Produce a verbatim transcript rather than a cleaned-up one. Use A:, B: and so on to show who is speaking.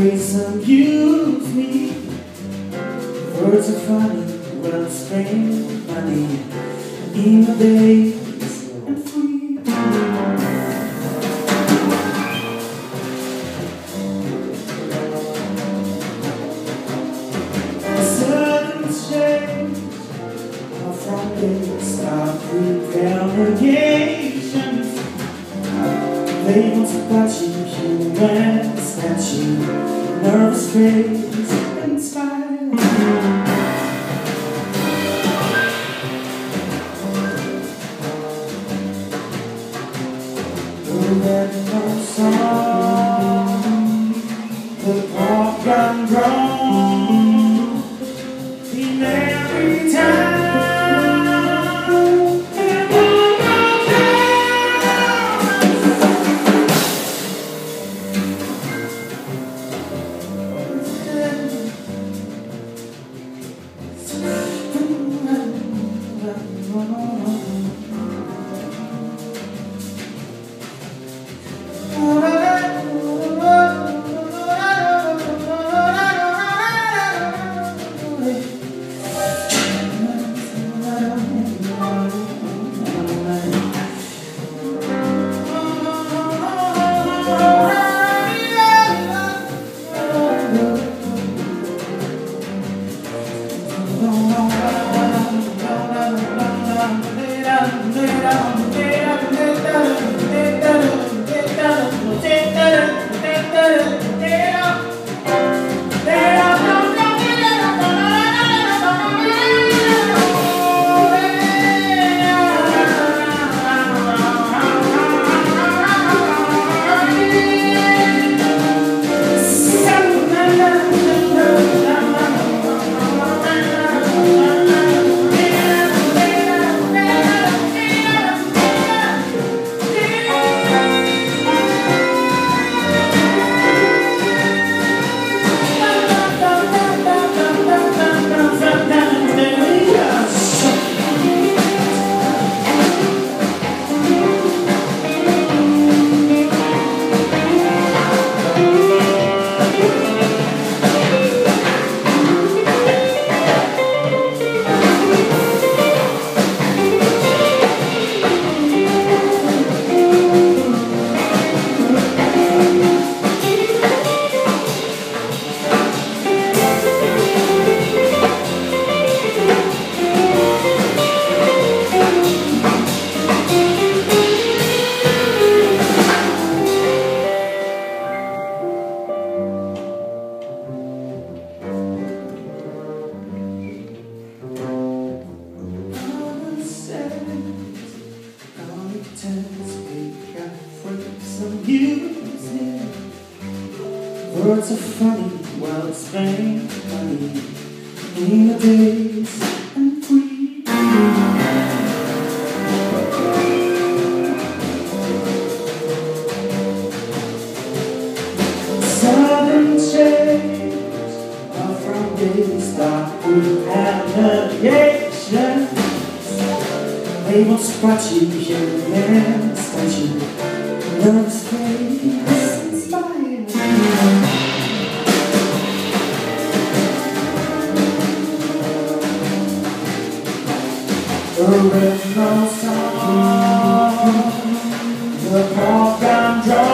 A: Praise amuse me. Words are funny, well spent money in the days and free. Sudden change from days of relegation. They want to touch you, human statue, nervous face and smile. The red nose song, the pop and drum, in every time. Words are funny, well spent money in the days and free. Sudden change are from days that we had navigations. They won't scratch you, human statue, nervous face and smile. The red nose song, the pop and drum.